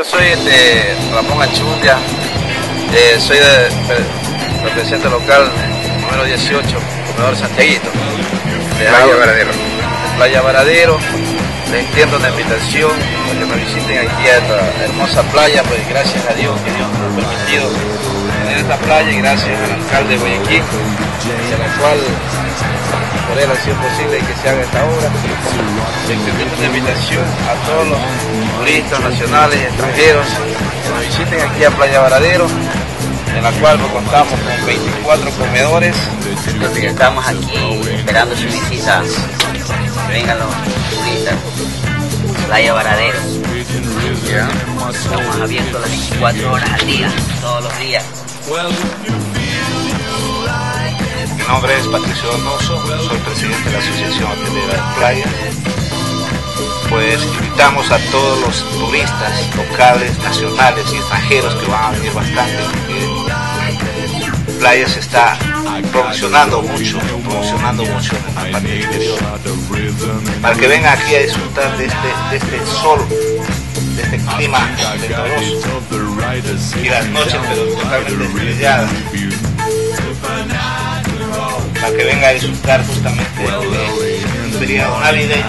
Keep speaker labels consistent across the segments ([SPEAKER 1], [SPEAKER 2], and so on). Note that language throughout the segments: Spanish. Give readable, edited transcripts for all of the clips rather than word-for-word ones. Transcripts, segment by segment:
[SPEAKER 1] Yo soy Ramón Achundia, soy representante local número 18, comedor Santiaguito, de Playa Varadero. De Playa Varadero. Les extiendo una invitación para que me visiten aquí a esta hermosa playa, pues gracias a Dios que Dios nos ha permitido tener esta playa y gracias al alcalde de Guayaquil, hacia la cual por él ha sido posible que se haga esta obra. Les extiendo una invitación a todos los turistas nacionales y extranjeros que nos visiten aquí a Playa Varadero, en la cual pues, contamos con 24 comedores.
[SPEAKER 2] Entonces estamos aquí esperando su visita, que vengan los turistas. Playa Varadero. Estamos abiertos las 24 horas al día, todos los días.
[SPEAKER 1] Mi nombre es Patricio Donoso, soy presidente de la Asociación Hotelera de Playa. Pues invitamos a todos los turistas locales, nacionales y extranjeros que van a venir bastante, porque Playa se está promocionando mucho en la parte exterior, para que vengan aquí a disfrutar de este sol, de este clima esplendoroso y las noches pero totalmente estrelladas, para que vengan a disfrutar justamente de un periodo navideño,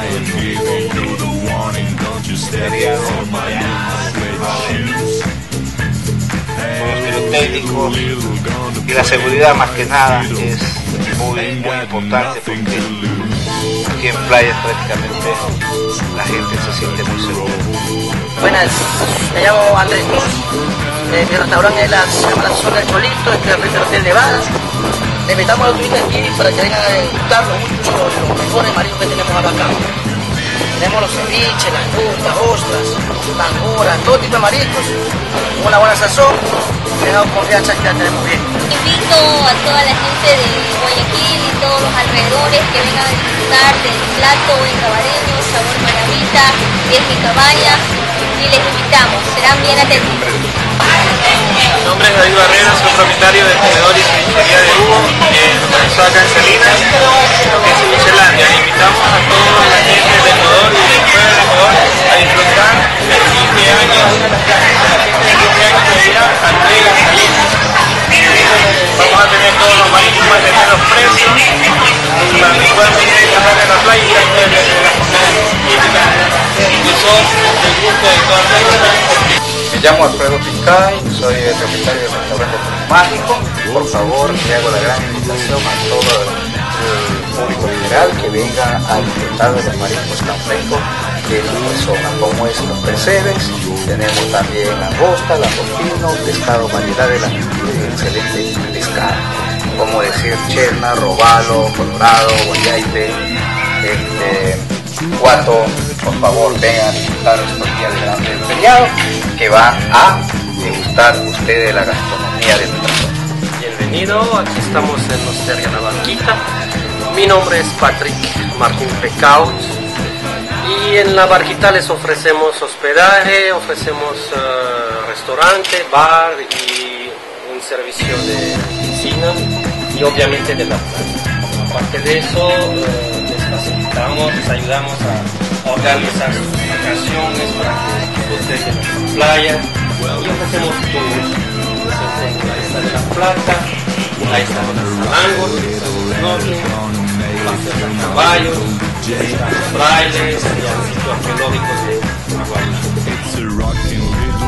[SPEAKER 1] los técnicos y la seguridad más que nada es muy importante, porque aquí en Playa prácticamente la gente se siente muy segura.
[SPEAKER 3] Buenas, me llamo Andrés Cruz, mi restaurante es la Zona del Cholito, el Hotel Nevada. Le invitamos a los turistas aquí para que vengan a disfrutar los mejores mariscos que tenemos acá. Tenemos los ceviches, las frutas, ostras, langoras, todo tipo de mariscos, con una buena sazón, tenemos confianza que la tenemos bien.
[SPEAKER 4] Invito a toda la gente de Guayaquil y todos los alrededores que vengan a disfrutar del plato encabareño, sabor maravita, que es mi cabaña, y les invitamos, serán bien atendidos.
[SPEAKER 5] Mi nombre es David Barrera, soy propietario del comedor y cevichería de Hugo, localizado acá en Salinas, lo que es Cevichelandia. Invitamos a toda la gente del Ecuador y de fuera del Ecuador a disfrutar del 15 años de vida Andrea Salinas. Vamos a tener todos los mariscos, a tener los precios, para que puedan venir a disfrutar de la playa y de la comida típica, que son del gusto de toda la gente.
[SPEAKER 1] Me llamo Alfredo Picay, soy el propietario del restaurante Mágico. Por favor, le hago la gran invitación a todo el público general que venga a disfrutar de los mariscos tan frescos que es mi zona, como es los percebes, tenemos también langosta, langostino, pescado, variedad de excelente pescado, como decir cherna, robalo, colorado, guayaite, cuato. Por favor, vengan a disfrutar estos días de grande feriado, que van a degustar ustedes la gastronomía de nuestra zona.
[SPEAKER 5] Bienvenido, aquí estamos en Osteria La Barquita. Mi nombre es Patrick Martín Pecaut y en La Barquita les ofrecemos hospedaje, ofrecemos restaurante, bar y un servicio de piscina y obviamente de la playa. Aparte de eso, les facilitamos, les ayudamos a organizar sus vacaciones para que disfruten de nuestra playa y ofrecemos tours. Ahí está de La Plata, ahí están los salangos, los snorkeling, paseos a caballo, ahí están los frailes y los sitios arqueológicos de Aguayna.